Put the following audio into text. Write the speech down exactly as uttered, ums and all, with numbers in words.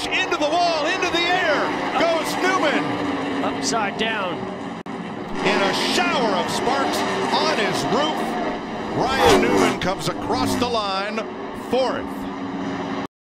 crash into the wall, into the air goes Newman. Upside down. In a shower of sparks on his roof, Ryan Newman comes across the line fourth.